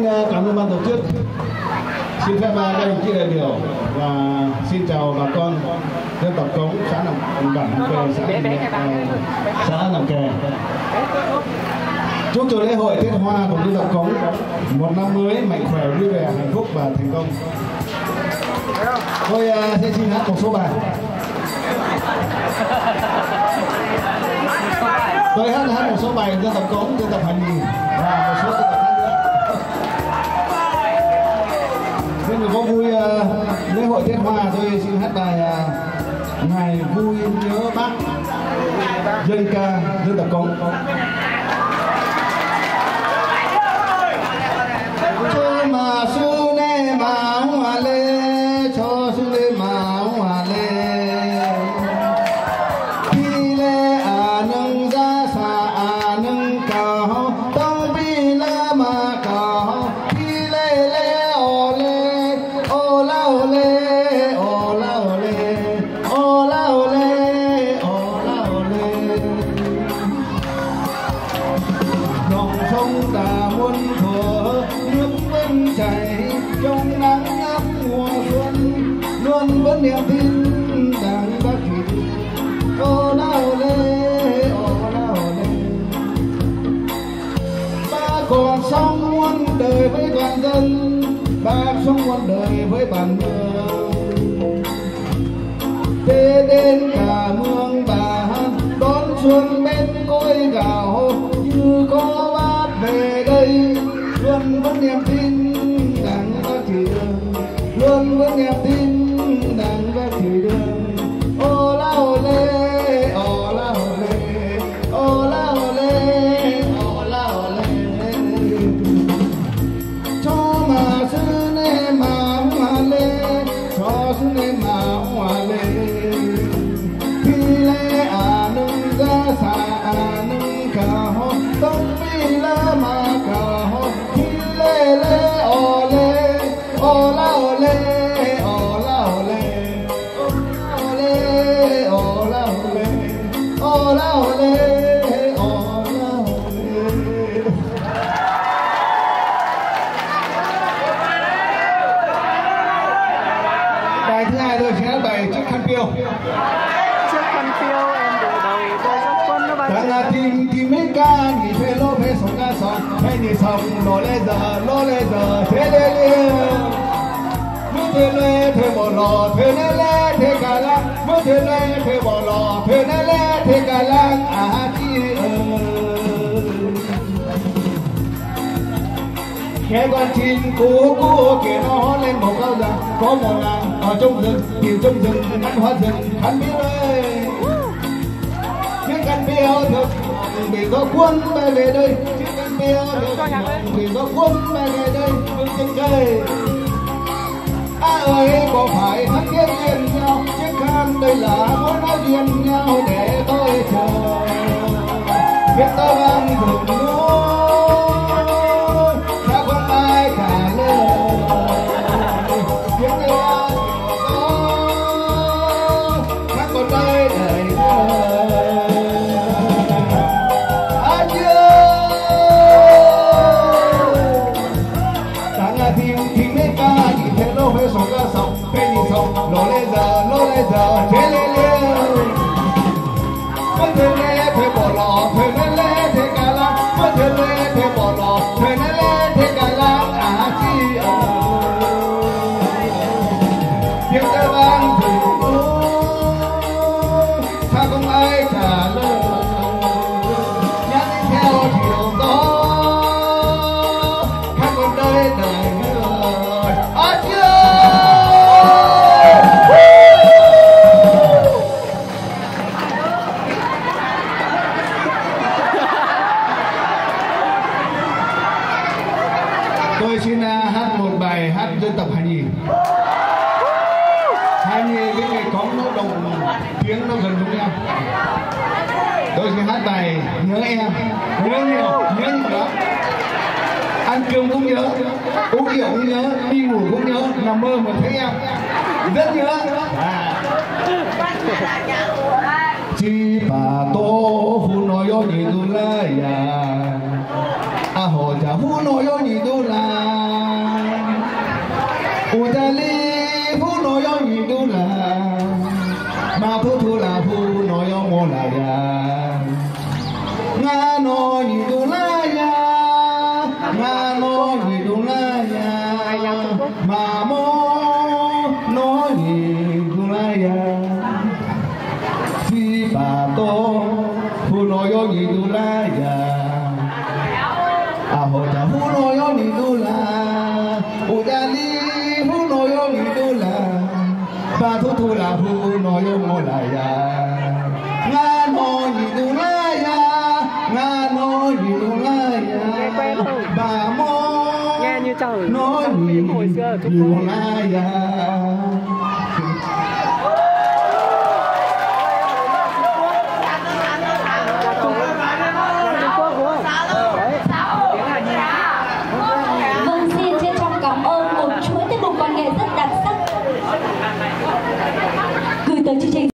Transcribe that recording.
cảm ơn ban tổ chức. Xin phép các đồng chí đại biểu và xin chào bà con dân tộc Cống, xã Bản Nằm Kè, xã Nằm Kè. Chúc cho lễ hội Tết Hoa của dân tộc Cống một năm mới mạnh khỏe, vui vẻ, hạnh phúc và thành công. Tôi sẽ xin hát một số bài. Tôi hát một số bài dân tộc Cống, dân tộc Hà Nhì và một số dân tộc khác nữa. Xin được có vui lễ hội Tết Hoa, tôi xin hát bài Ngày vui nhớ Bác, dân ca dân tộc Cống. Cho mà su nê mà hoa lê, cho su nê mà hoa lê. Khi lê nâng ra xa nâng cao, tông bi la mà cao. Khi lê ô lê, ô la ô lê, ô la ô lê, ô la ô lê, ô la ô lê. Dòng sông ta muôn thuở, nước vẫn chảy trong nắng ấm mùa xuân, luôn vẫn niềm tin rằng Bác Thủy. Ô la ô lê, ô la ô lê. Bác còn sống muôn đời với toàn dân, Bác sống muôn đời với bản mường. Tết đến cả mương Bản, đón xuân bên cối gạo, như có Bác về đây, luôn vẫn niềm tin rằng Bác chỉ đường, luôn vẫn niềm tin rằng Bác chỉ đường. Ô la ô lê, ô la ô lê, ô la ô lê, ô la ô lê. Cho mà sư nê mà hoa lê, cho sư nê mà hoa lê. Khi lê nâng ra xa nâng cao, tông bi la mà cao. Khi lê ô lê, ô la ô lê, ô la ô lê, ô lê, ô la ô lê, ô la ô lê, ô la ô lê. Bài thứ hai tôi sẽ hát bài Chiếc Khăn Piêu. Chiếc khăn phiêu em đổ đầu tôi dốc quân nó bay. Đang là tìm mấy ca nghỉ phê lô phê sống ca sống, phê nghỉ sống lô lê giờ thế lê lê. Mưa thế lê thế bỏ lò thế lê thế cả lăng, mưa thế lê thế bỏ lò thế lê thế cả lăng chi ơi. Nghe con chim cú kìa nó lên một câu rằng có một làng ở trong rừng, tìm trong rừng ăn hoa rừng khăn biết ơi. Chiếc khăn piêu thực vì có quân bay về đây, chiếc khăn piêu thực vì có quân bay về đây vương trên cây. Ơi có phải hát thiết duyên nhau, chiếc khăn đây là muốn nói duyên nhau để tôi chờ. Biết tôi vang rừng núi, sao không ai cả lời. Biết tôi vang rừng khác còn đây đời đời. Tìm mấy ca nhìn thấy lô phê sống ca sống, phê nhìn sống lô lê giờ thế lê lê. Mất thế lê thế bỏ lò thế lê thế cả lăng, mất thế lê thế bỏ lò thế lê thế cả lăng chi ơi. Tiếng ta vang rừng núi, sao không ai trả lời. Nhắn theo chiều gió, khác còn đây đời. Tôi xin hát một bài hát dân tộc Hà Nhì. Hà Nhì với người Cống nó đồng tiếng nó gần giống nhau. Tôi xin hát bài Nhớ Em. Nhớ nhiều, nhớ nhiều lắm. Ăn cơm cũng nhớ, uống rượu cũng nhớ, đi ngủ cũng nhớ, nằm mơ mà thấy em rất nhớ. Chi bà tô phu nói yo nhị tu la ya a hồ cha hu no yo ni du la u cha li hu no yo ni du la ma thu thu la hu no yo mo la ya nga no ni du la ya nga no ni du la ya ma mo no ni du la ya si ba to hu no yo ni du la ya a ho cha hu no yo ni du la u cha li hu no yo ni du la ba thu thu la hu no yo mo la ya nga no ni du la ya nga no ni du la ya ba mo nghe như trời no ni du la ya